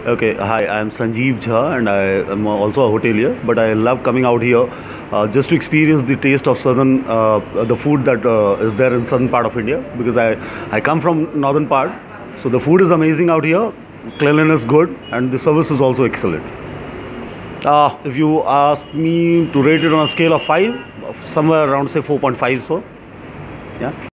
Okay, hi, I'm Sanjeev Jha and I am also a hotelier, but I love coming out here just to experience the taste of the food that is there in southern part of India, because I come from northern part. So the food is amazing out here, cleanliness good, and the service is also excellent. If you ask me to rate it on a scale of 5, somewhere around say 4.5 so. Yeah.